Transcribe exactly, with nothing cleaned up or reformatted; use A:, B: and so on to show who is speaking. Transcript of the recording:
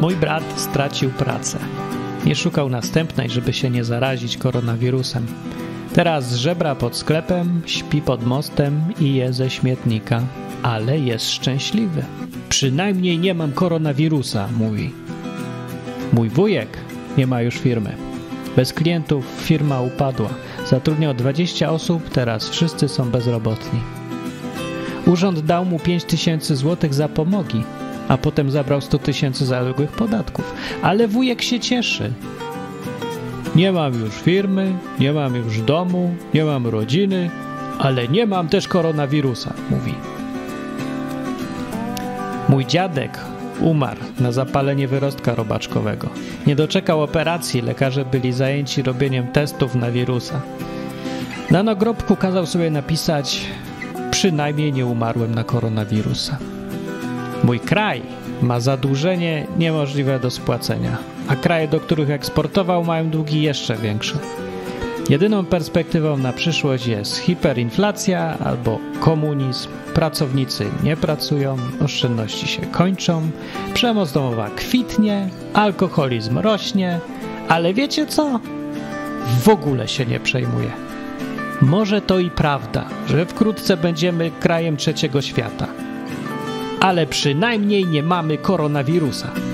A: Mój brat stracił pracę. Nie szukał następnej, żeby się nie zarazić koronawirusem. Teraz żebra pod sklepem, śpi pod mostem i je ze śmietnika, ale jest szczęśliwy. Przynajmniej nie mam koronawirusa, mówi. Mój wujek nie ma już firmy. Bez klientów firma upadła. Zatrudniał dwadzieścia osób, teraz wszyscy są bezrobotni. Urząd dał mu pięć tysięcy złotych zapomogi, a potem zabrał sto tysięcy zaległych podatków. Ale wujek się cieszy. Nie mam już firmy, nie mam już domu, nie mam rodziny, ale nie mam też koronawirusa, mówi. Mój dziadek umarł na zapalenie wyrostka robaczkowego. Nie doczekał operacji, lekarze byli zajęci robieniem testów na wirusa. Na nagrobku kazał sobie napisać: przynajmniej nie umarłem na koronawirusa. Mój kraj ma zadłużenie niemożliwe do spłacenia, a kraje, do których eksportował, mają długi jeszcze większe. Jedyną perspektywą na przyszłość jest hiperinflacja albo komunizm. Pracownicy nie pracują, oszczędności się kończą, przemoc domowa kwitnie, alkoholizm rośnie, ale wiecie co? W ogóle się nie przejmuję. Może to i prawda, że wkrótce będziemy krajem trzeciego świata, ale przynajmniej nie mamy koronawirusa.